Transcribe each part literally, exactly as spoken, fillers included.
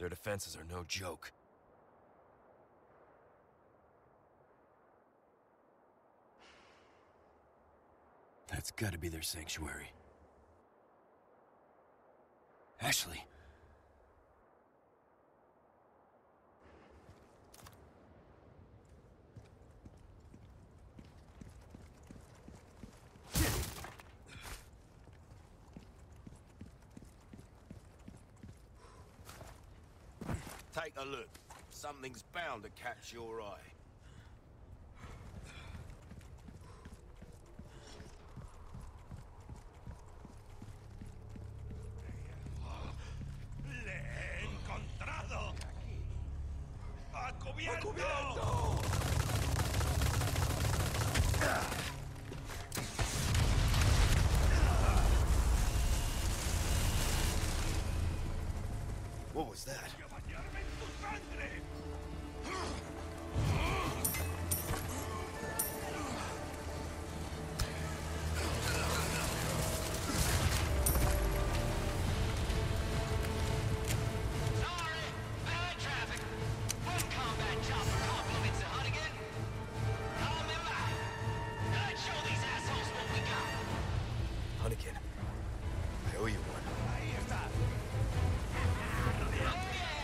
Their defenses are no joke. That's gotta be their sanctuary. Ashley! Take a look. Something's bound to catch your eye. ¡Le he encontrado! ¡A cubierto! ¡A cubierto! What was that? ¡Bañarme en tu sangre! Sorry, bad traffic. One combat chopper compliments the Hunnigan. I'm in line. Let's show these assholes what we got. Hunnigan, I owe you one. Ahí está. Oh yeah!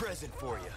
present for you.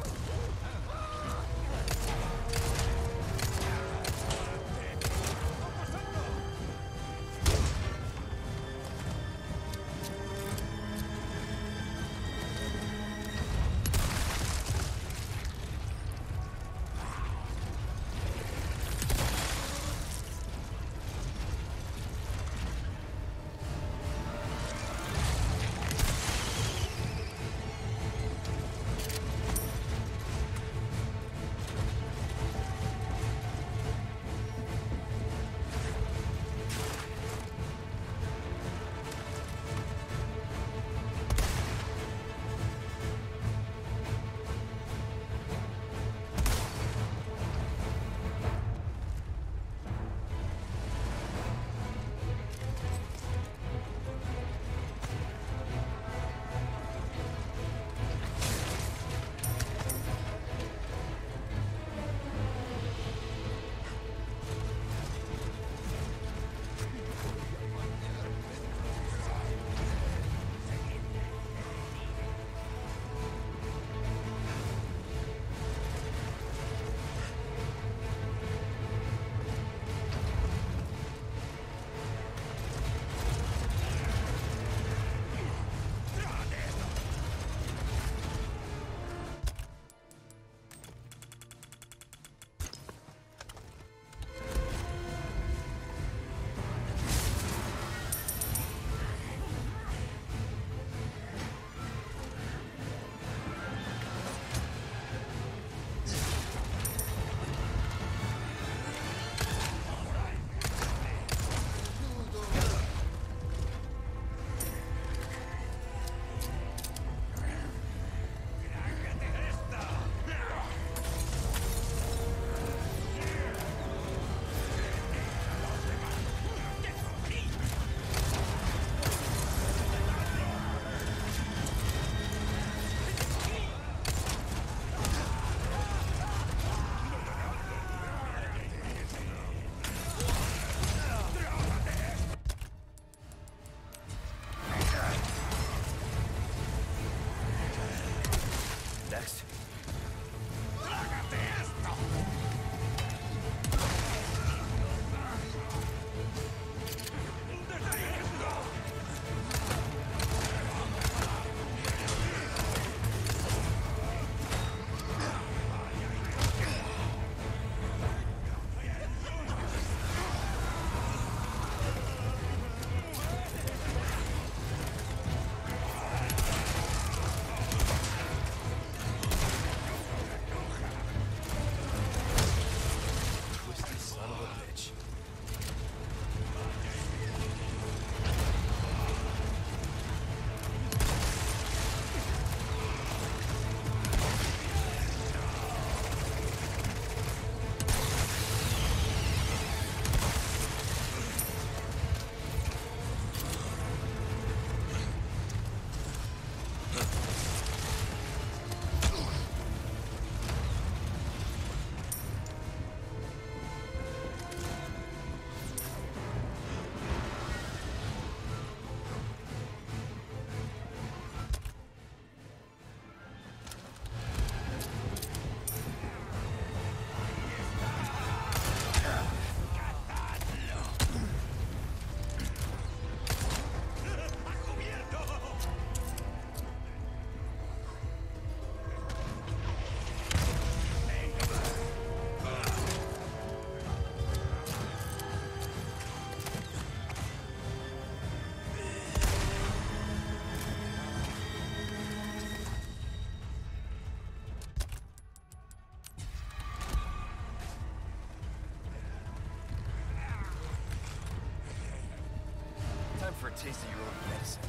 For a taste of your own medicine.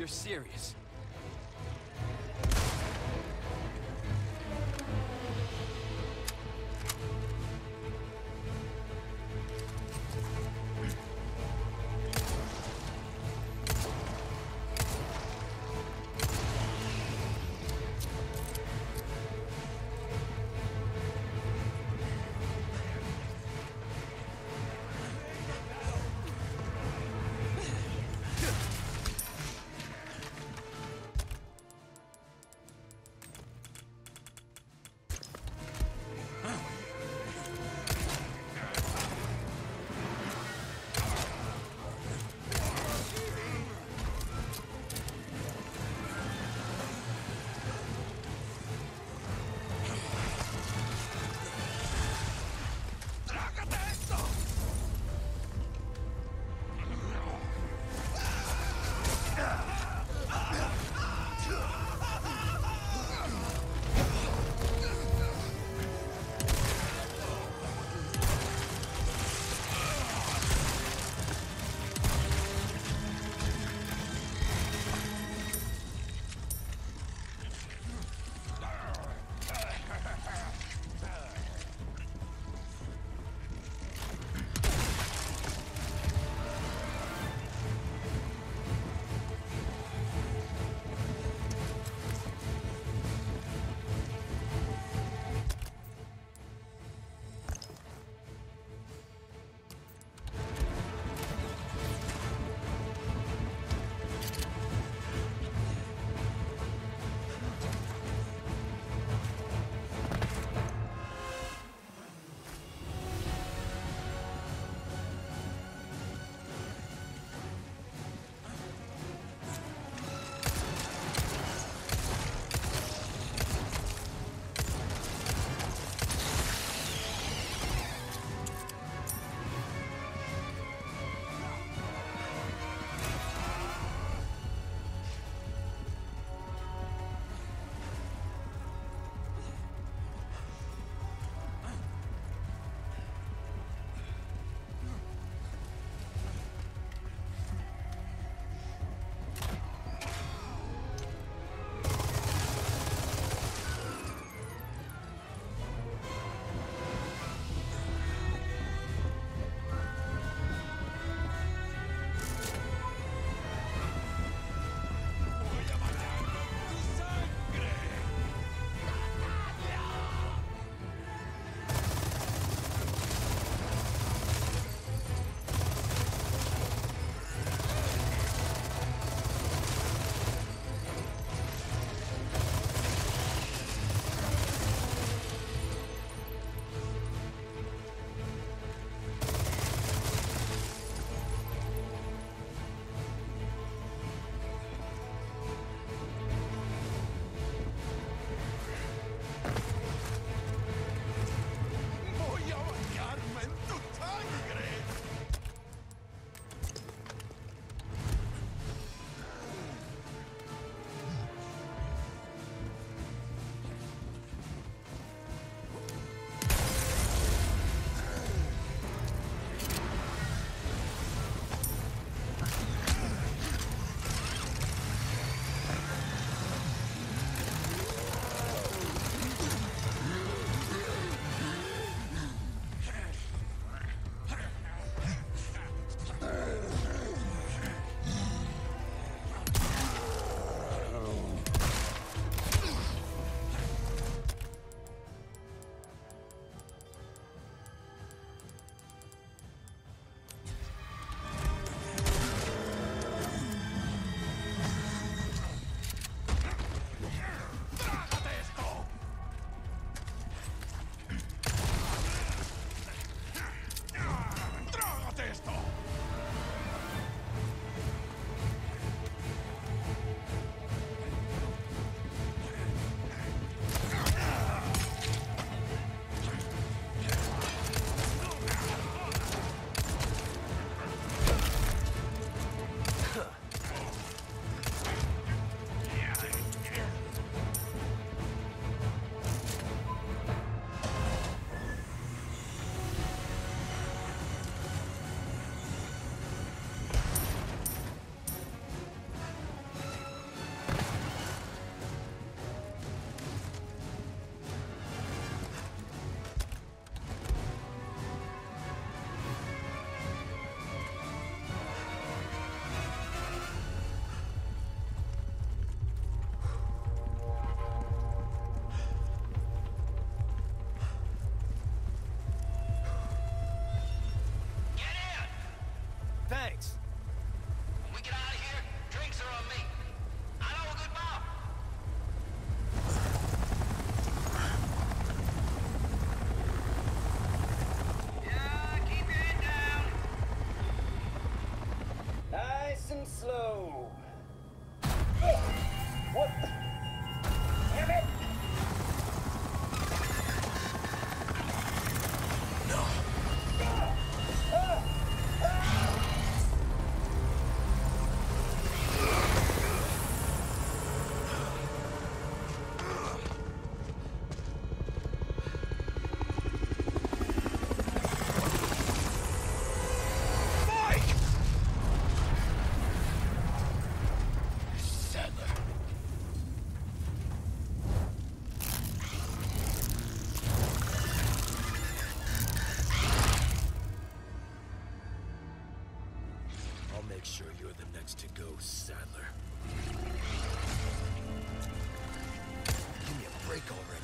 serious. needs to go, Sadler. Give me a break already.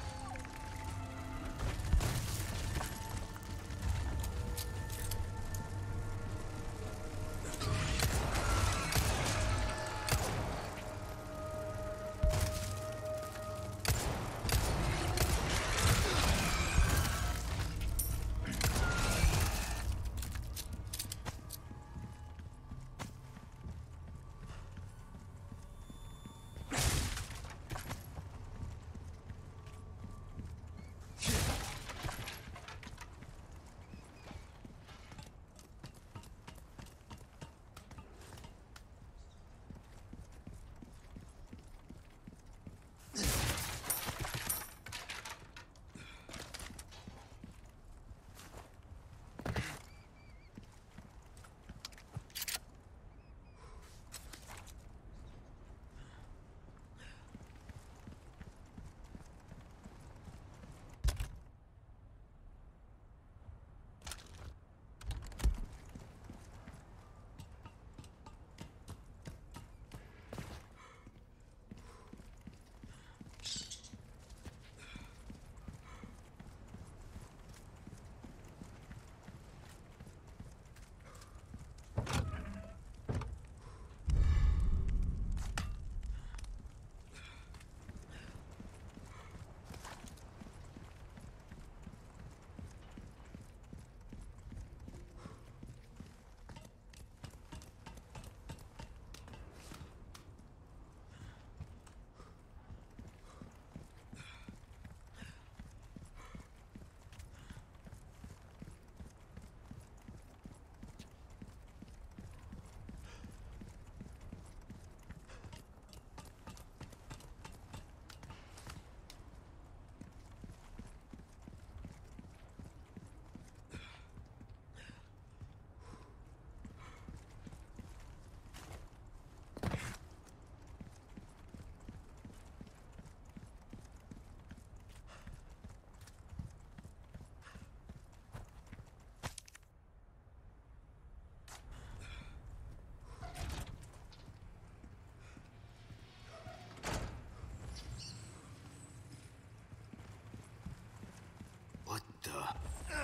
What the?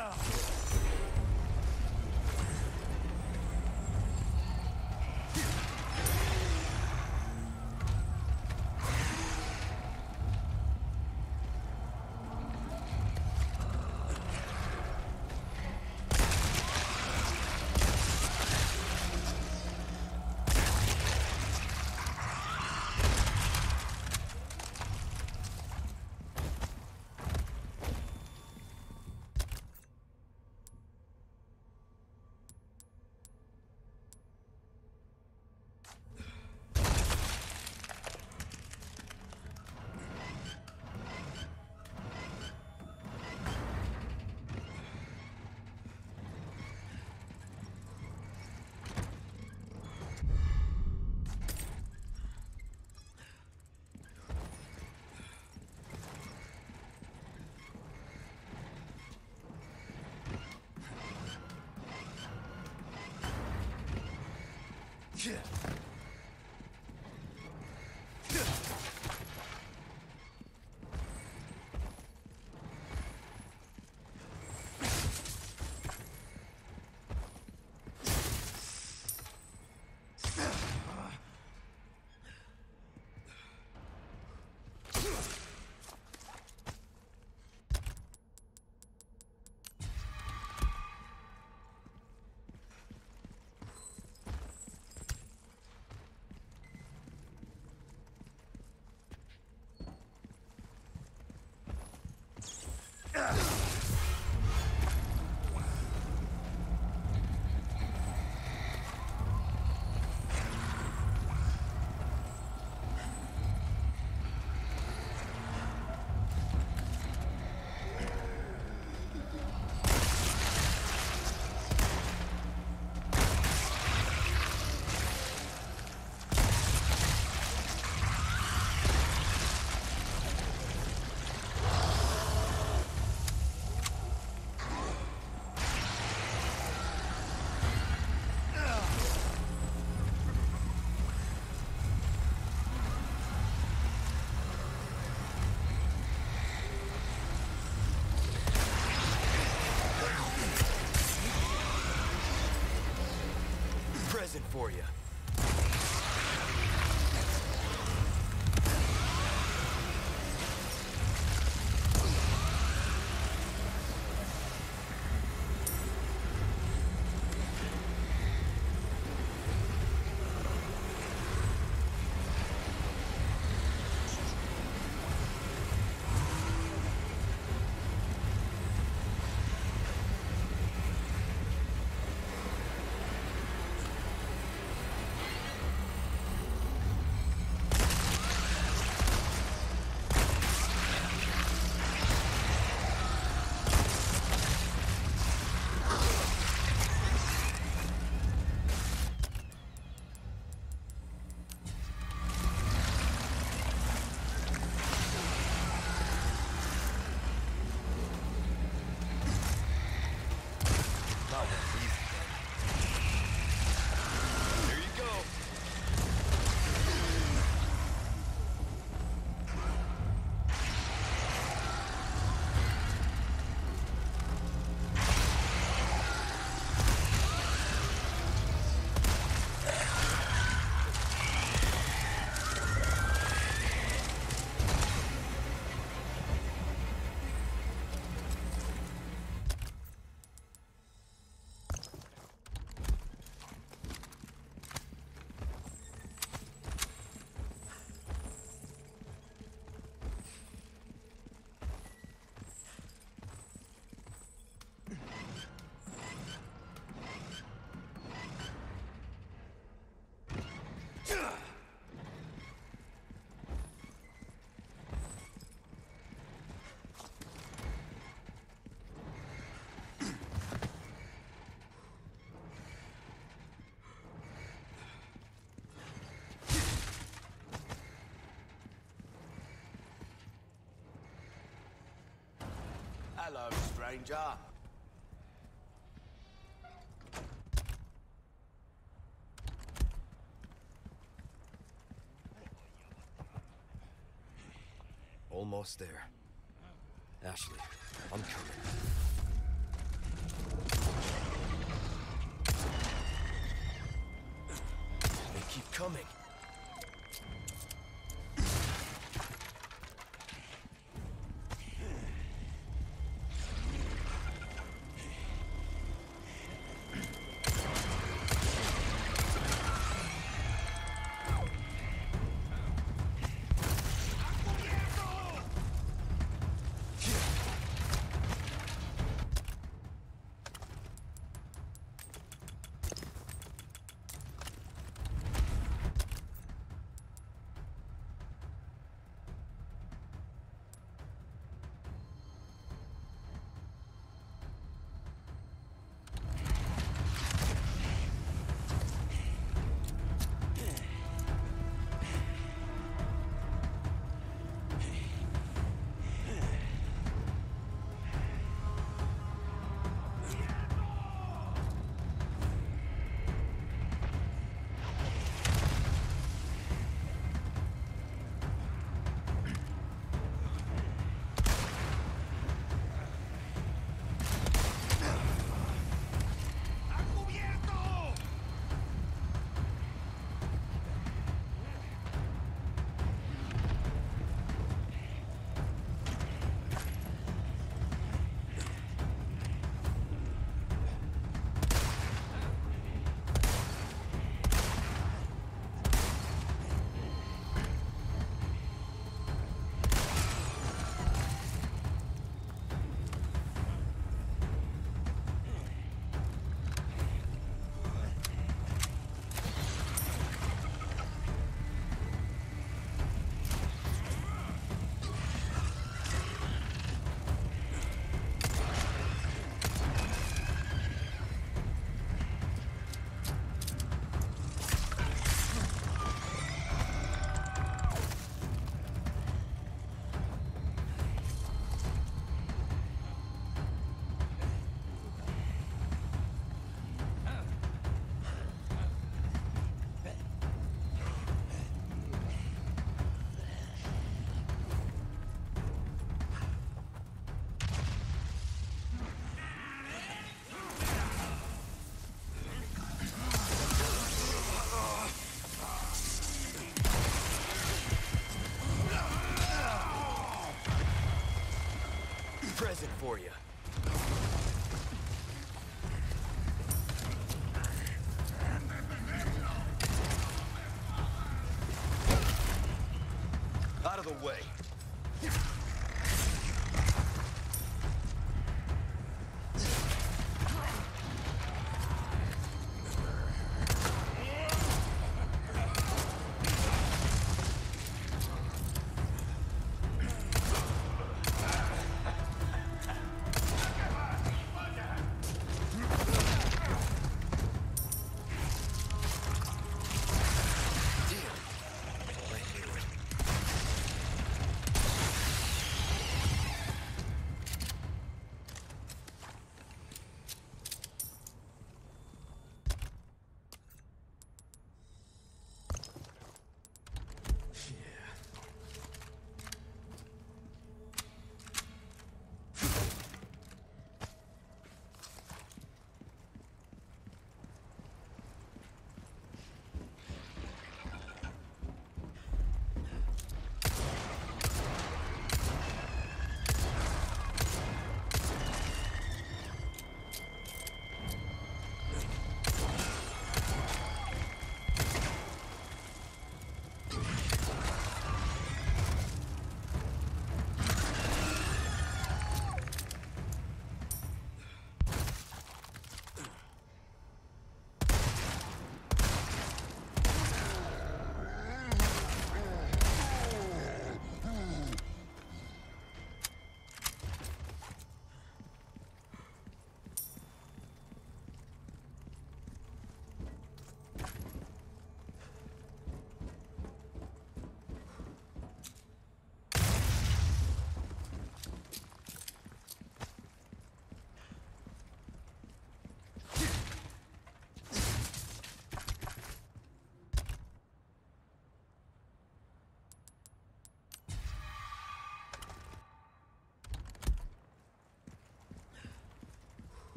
Yeah. for you. Hello, stranger. Almost there. Ashley, I'm coming. They keep coming. present for you. Out of the way.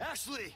Ashley!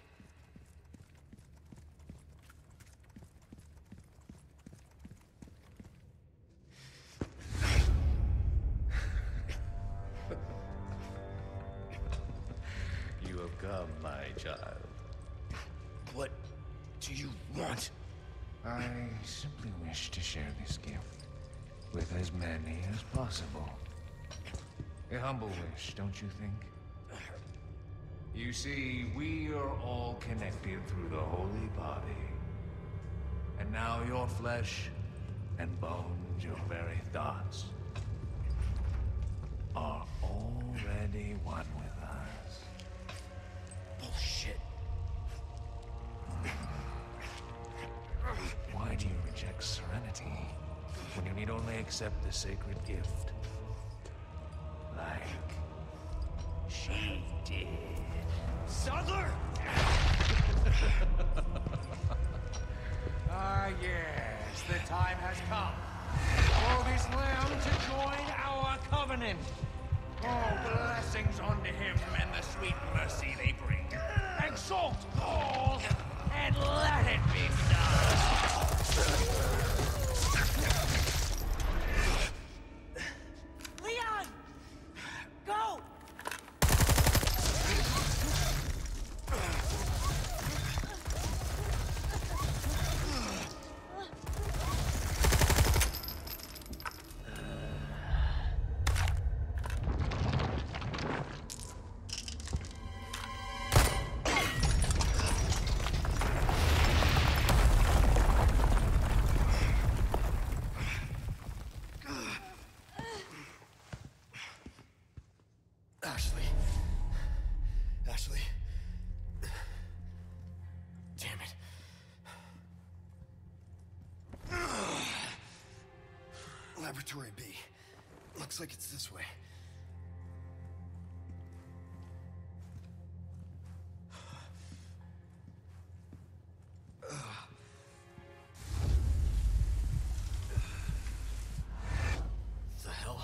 You have come, my child. What do you want? I simply wish to share this gift with as many as possible. A humble wish, don't you think? You see, we are all connected through the holy body. And now your flesh and bones, your very thoughts, are already one with us. Bullshit. Why do you reject serenity when you need only accept the sacred gift? Like she did. Sadler! Ah, yes, the time has come for this lamb to join our covenant. Oh, blessings unto him and the sweet mercy they bring. Exalt all, and let it be done. Leon! Go! Ashley. Ashley. Damn it. Laboratory B. Looks like it's this way. The hell?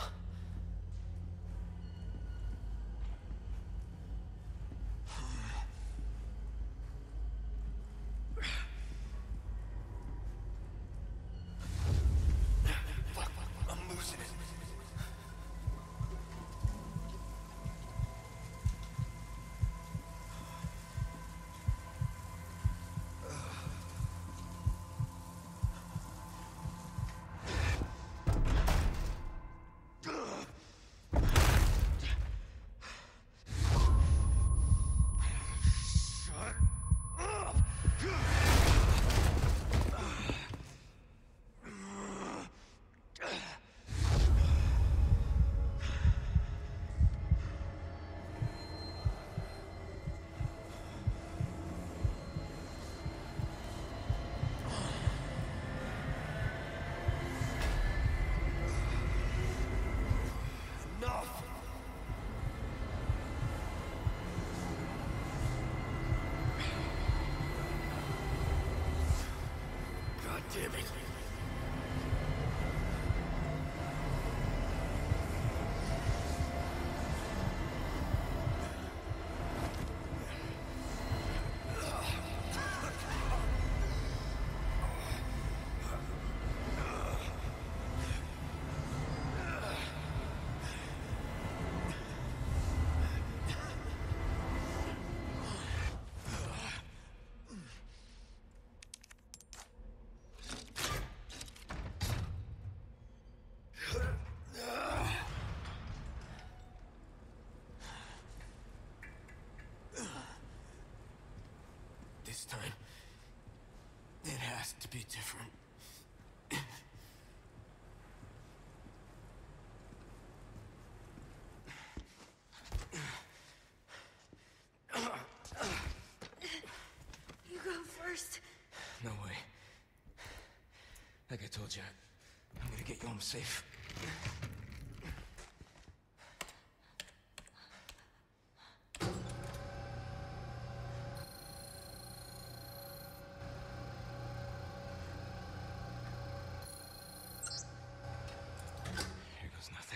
I'm losing it. Enough! God damn it. This time, it has to be different. You go first. No way. Like I told you, I'm gonna get you home safe. Here goes nothing.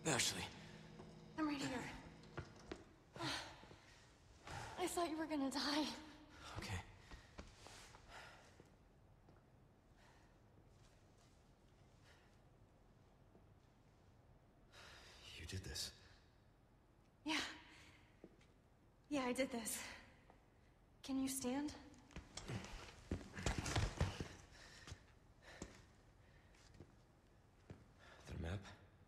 Ashley. I'm right here. I thought you were gonna die. Okay. You did this. Yeah. Yeah, I did this. Can you stand? The map?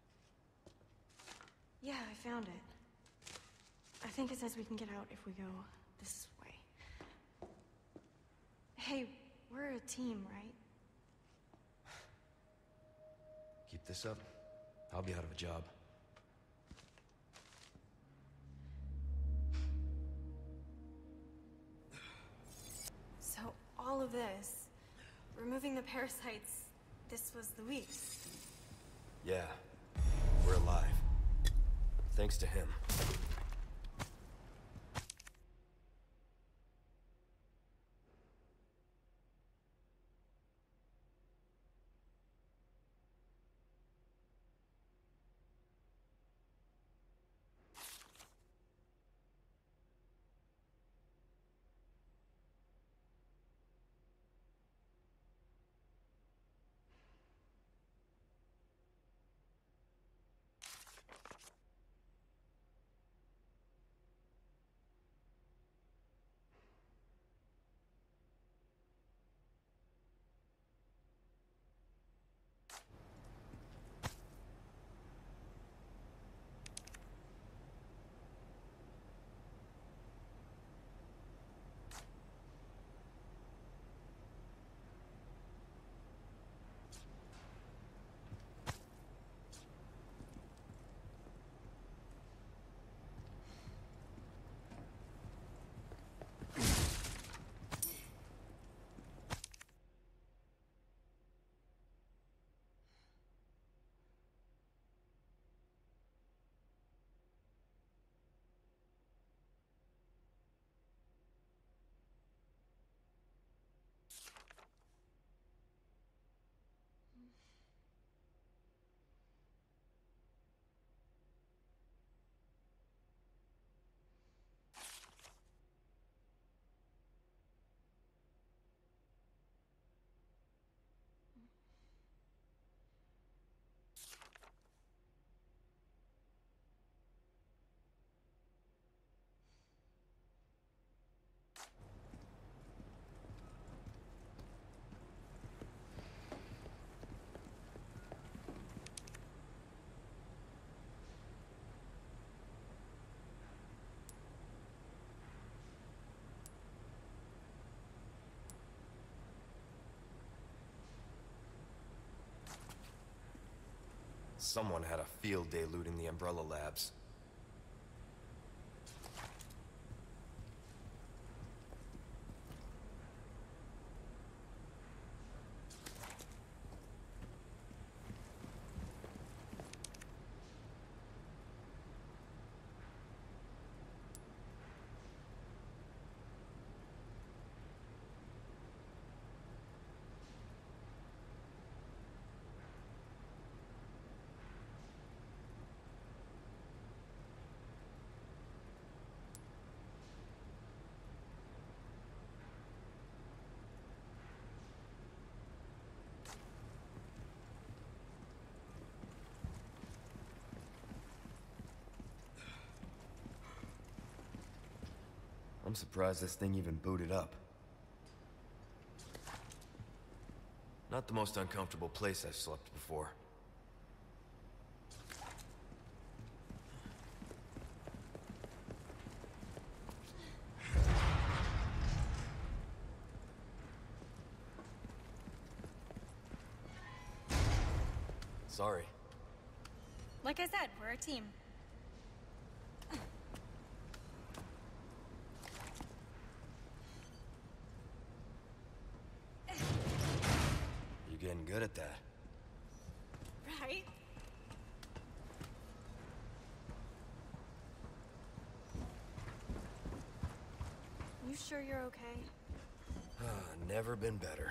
Yeah, I found it. I think it says we can get out if we go this way. Hey, we're a team, right? Keep this up, I'll be out of a job. So, all of this, removing the parasites, this was Luis. Yeah, we're alive. Thanks to him. Someone had a field day looting the Umbrella Labs. I'm surprised this thing even booted up. Not the most uncomfortable place I've slept before. Sorry. Like I said, we're a team. You're getting good at that. Right? You sure you're okay? Uh, never been better.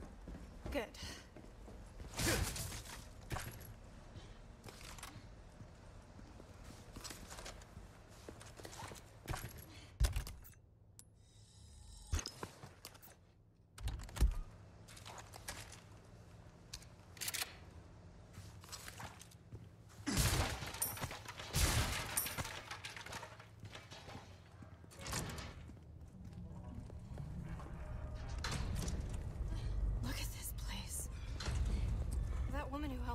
Good.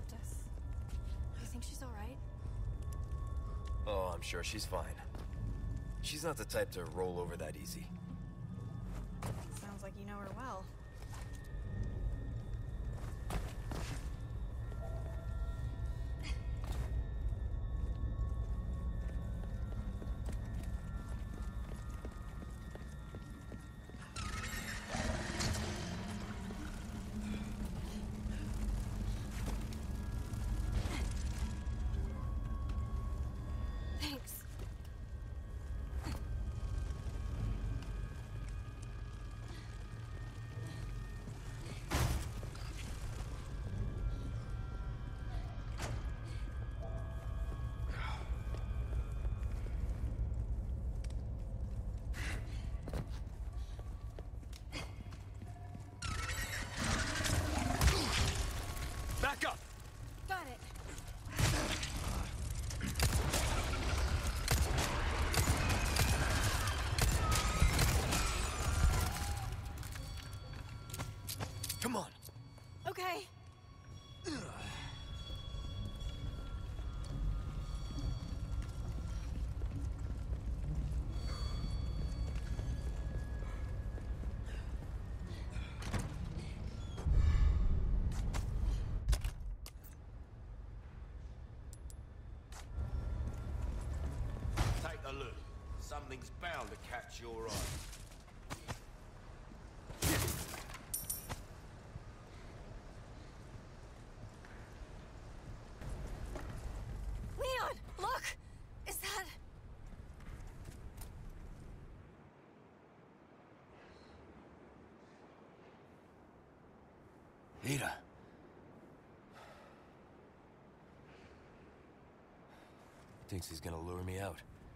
left us. You think she's alright? Oh, I'm sure she's fine. She's not the type to roll over that easy. Sounds like you know her well. Thanks. Back up! Got it. Come on! Okay. Take a look. Something's bound to catch your eye. Leon, look! Is that... Ada. Thinks he's gonna lure me out.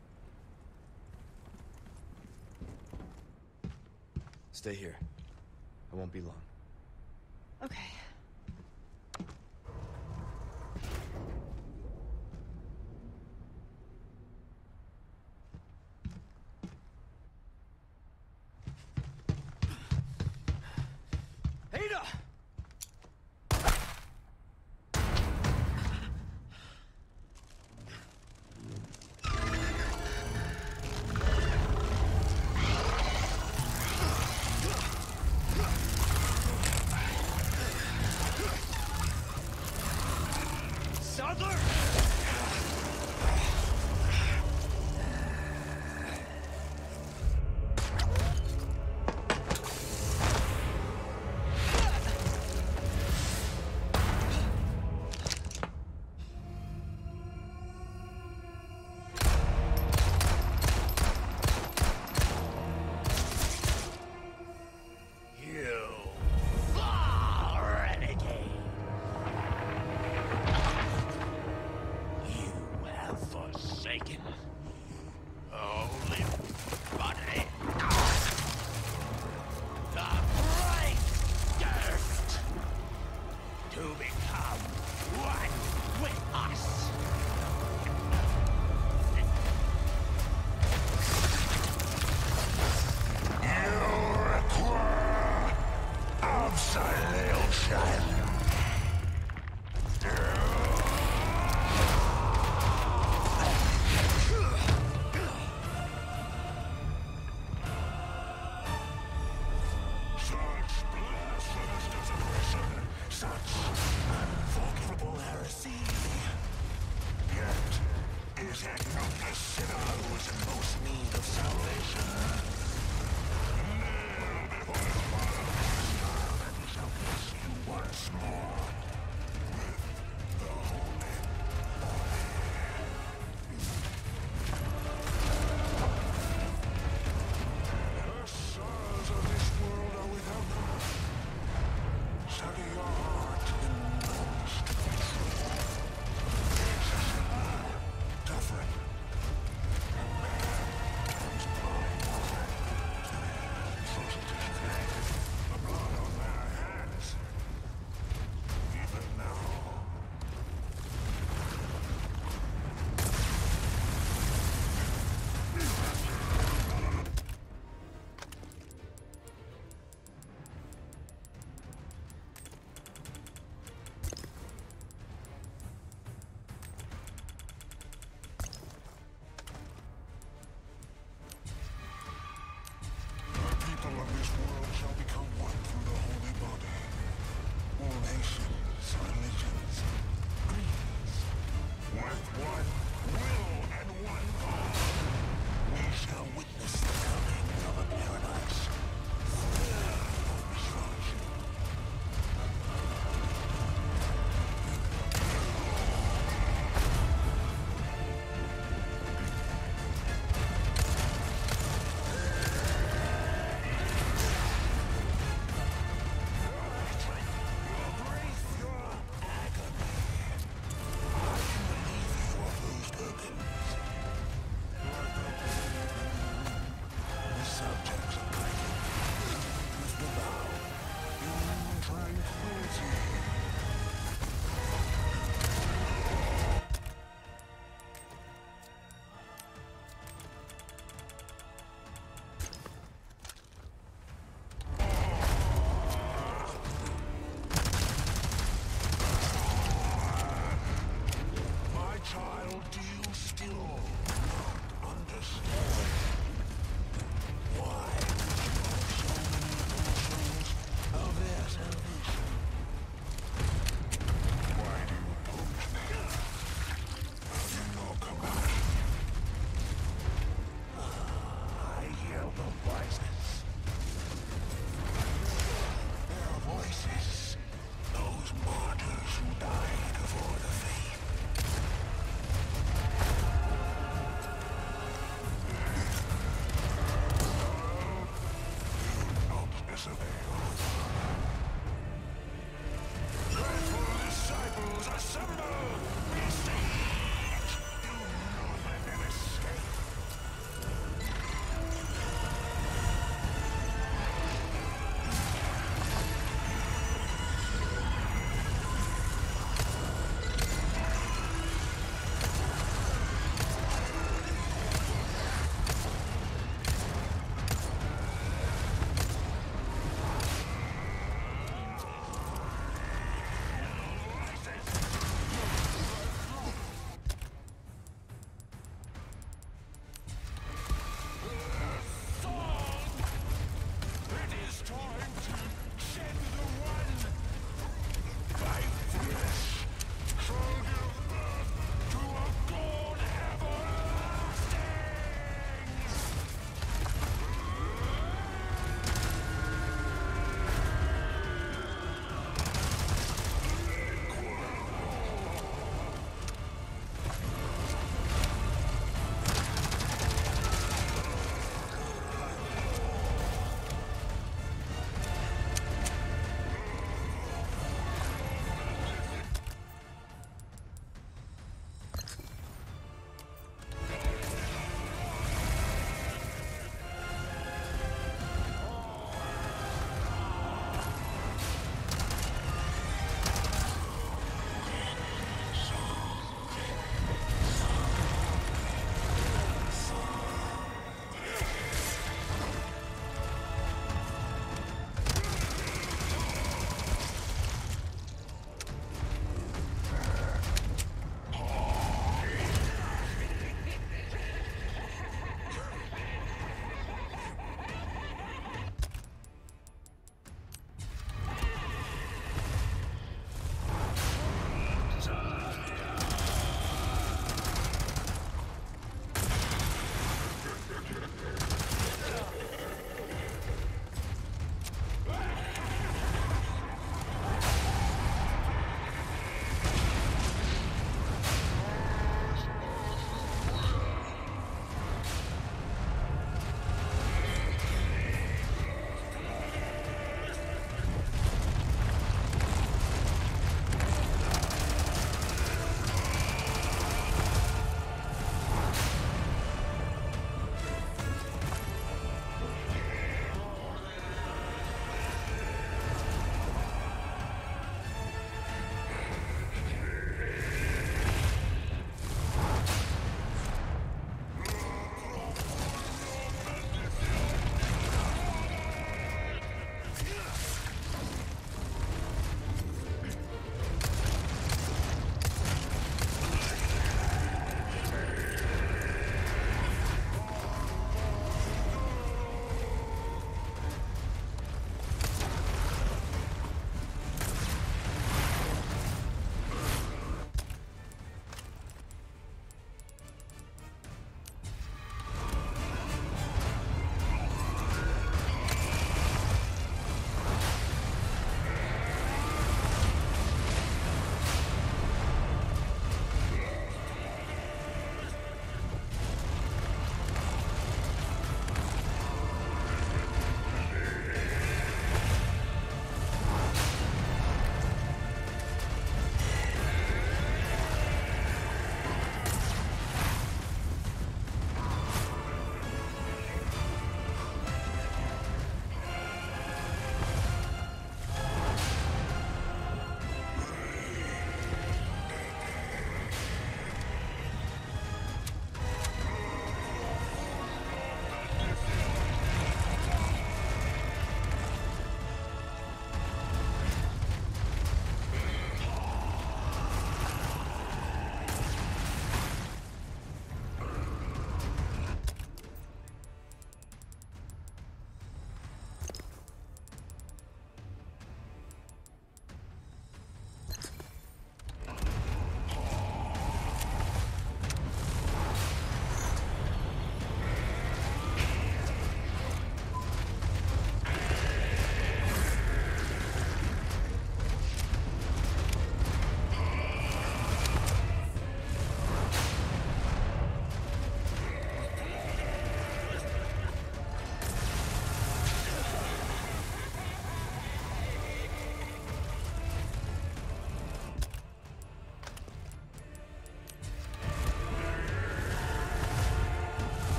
Stay here. I won't be long. Okay. Ada!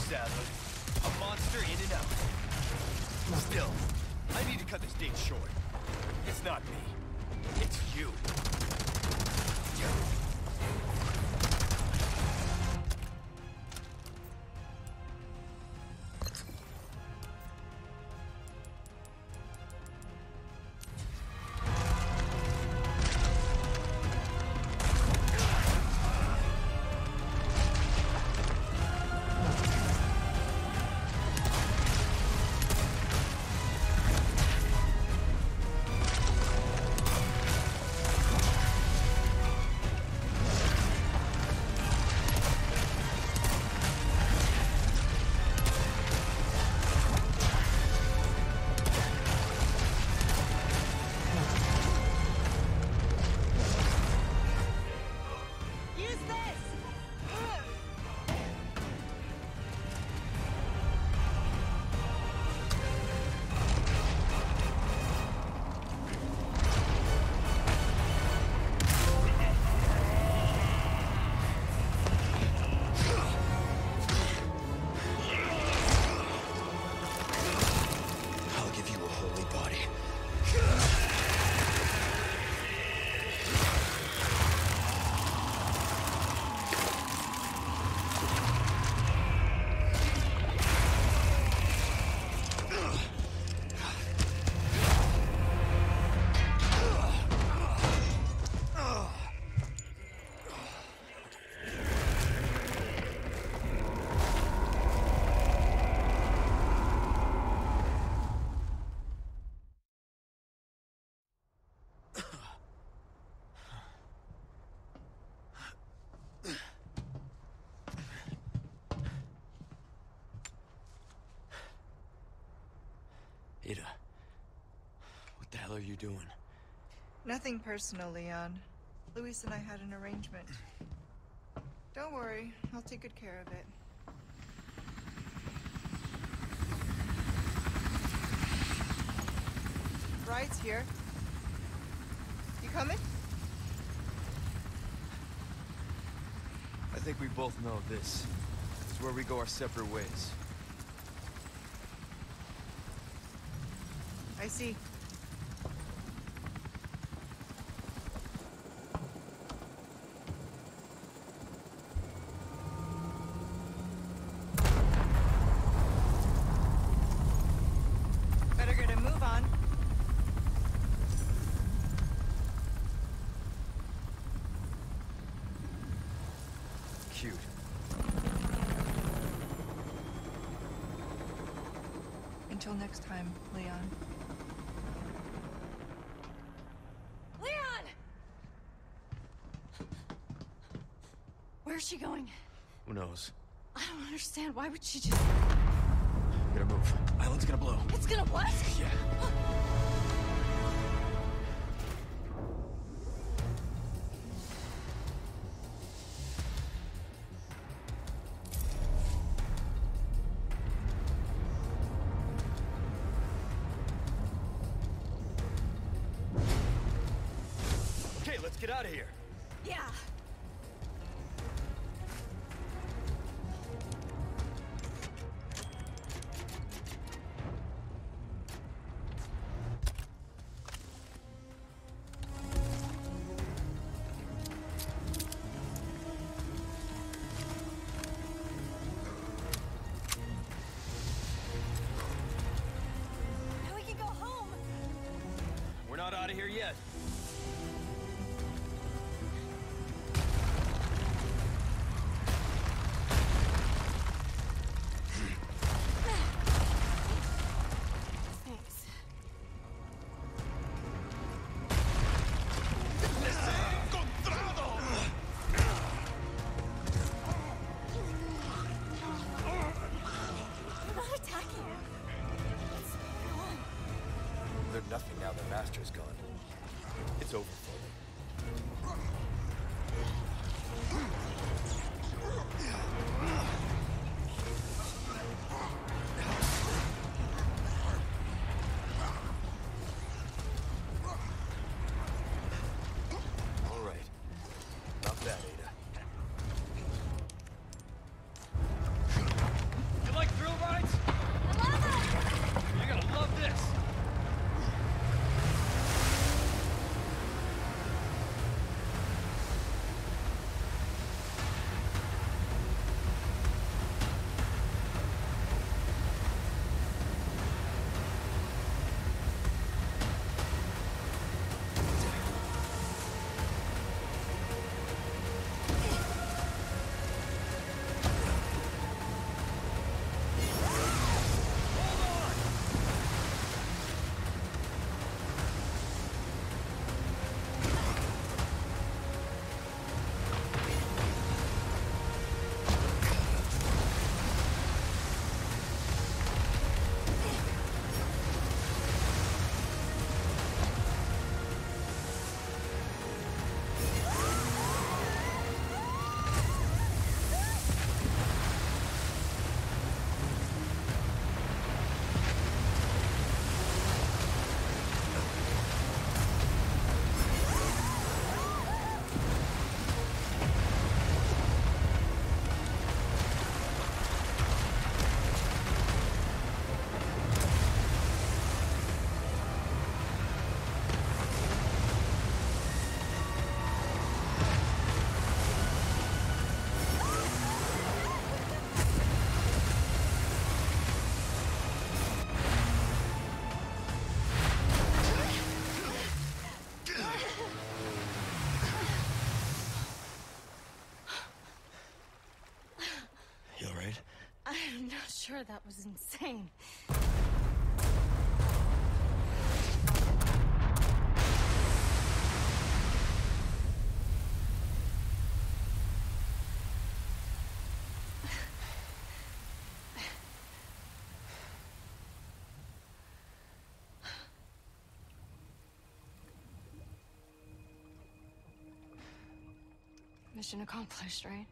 Sadler. A monster in and out. Still, I need to cut this date short. It's not me. It's you. Ada, what the hell are you doing? Nothing personal, Leon. Luis and I had an arrangement. Don't worry, I'll take good care of it. Ride's here. You coming? I think we both know this is where we go our separate ways. I see. Better get a move on. Cute. Until next time, Leon. Leon! Where's she going? Who knows? I don't understand. Why would she just... We gotta move. Island's gonna blow. It's gonna what? Yeah. Okay, let's get out of here. Yeah. Now we can go home. We're not out of here yet. Thanks. ¡Encontrado! We're not attacking him. What's going on? They're nothing now their master's gone. It's over for them. All right. Not bad, Ada. right? I'm not sure that was insane. Mission accomplished, right?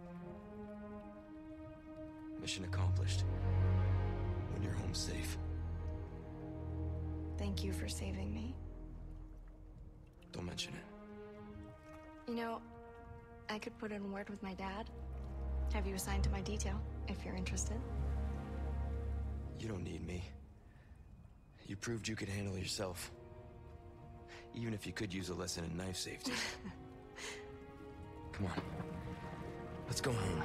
Mission accomplished. When you're home safe. Thank you for saving me. Don't mention it. You know, I could put in a word with my dad. Have you assigned to my detail, if you're interested. You don't need me. You proved you could handle yourself. Even if you could use a lesson in knife safety. Come on. Let's go home.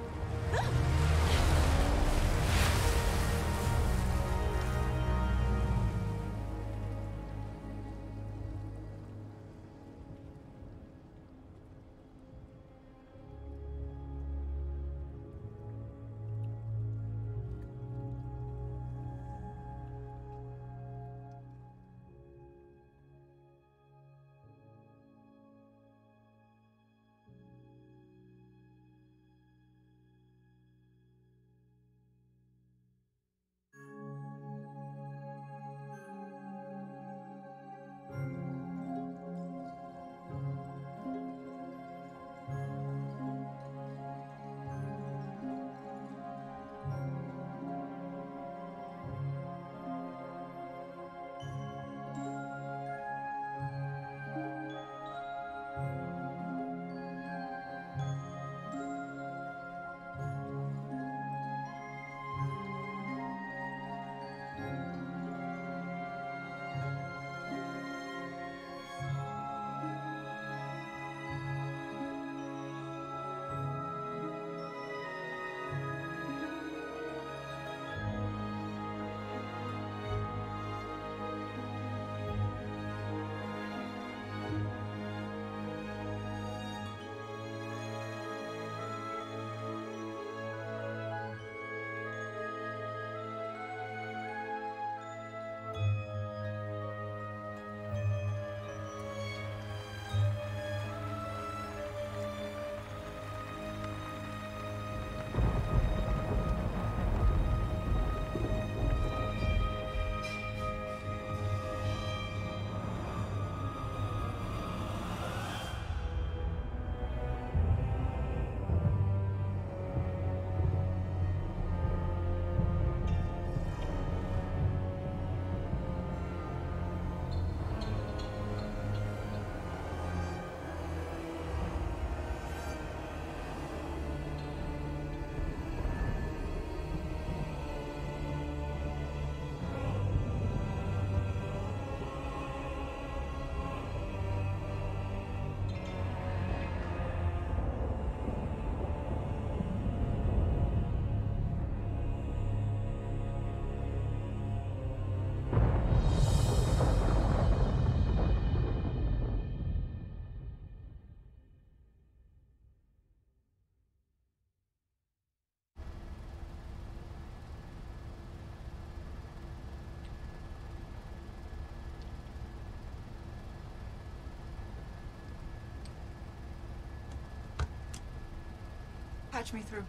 Patch me through.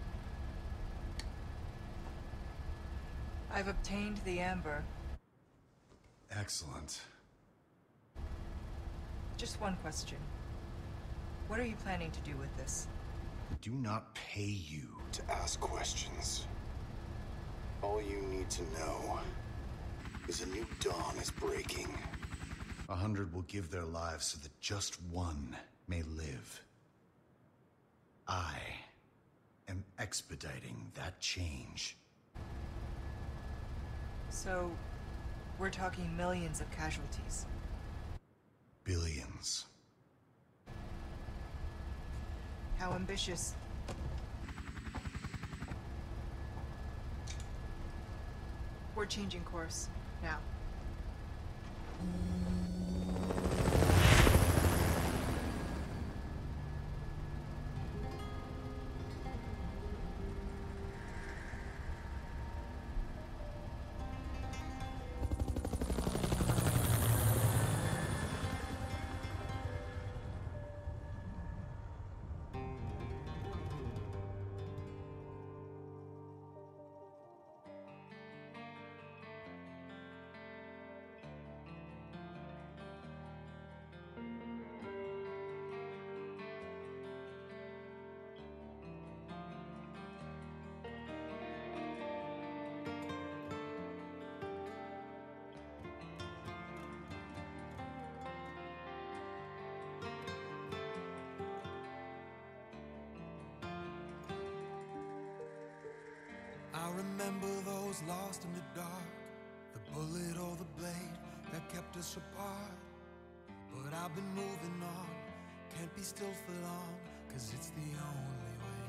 I've obtained the amber. Excellent. Just one question. What are you planning to do with this? I do not pay you to ask questions. All you need to know is a new dawn is breaking. A hundred will give their lives so that just one may live. I am expediting that change. So, we're talking millions of casualties. Billions. How ambitious? We're changing course, now. I remember those lost in the dark, the bullet or the blade that kept us apart. But I've been moving on, can't be still for long, cause it's the only way.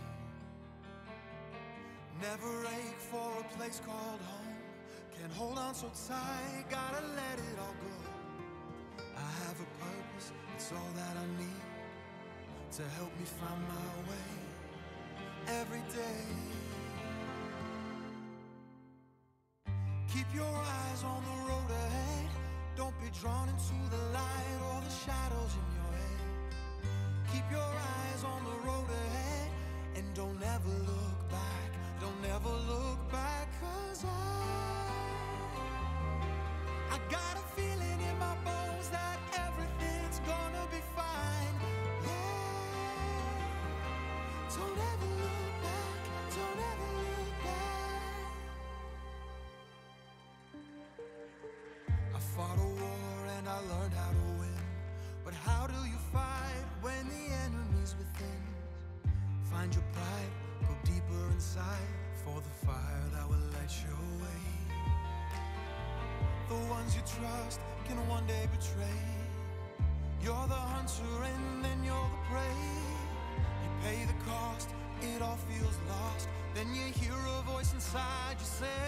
Never ache for a place called home, can't hold on so tight, gotta let it all go. I have a purpose, it's all that I need to help me find my way every day. Keep your eyes on the road ahead, don't be drawn into the light or the shadows in your head. Keep your eyes on the road ahead and don't ever look back, don't ever look back, cause I I got a feeling in my bones that everything's gonna be fine. Yeah, don't ever look back, don't ever look back. I fought a war and I learned how to win, but how do you fight when the enemy's within? Find your pride, go deeper inside for the fire that will light your way. The ones you trust can one day betray. You're the hunter and then you're the prey. You pay the cost, it all feels lost. Then you hear a voice inside you say,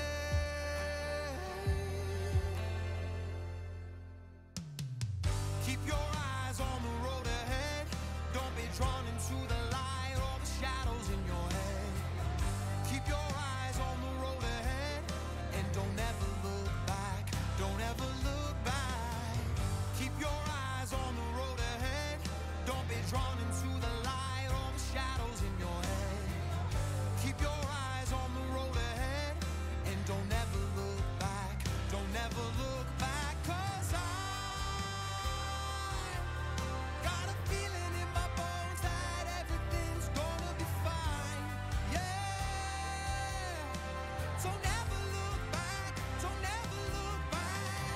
keep your eyes on the road ahead, don't be drawn into the light or the shadows in your head. Keep your eyes on the road ahead and don't ever look back, don't ever look back. Keep your eyes on the road ahead, don't be drawn into the light or the shadows in your head. Keep your eyes on the road ahead and don't ever look back, don't ever look back, cause I got a feeling in my bones that everything's gonna be fine. Yeah, don't ever look back, don't ever look back.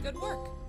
good work.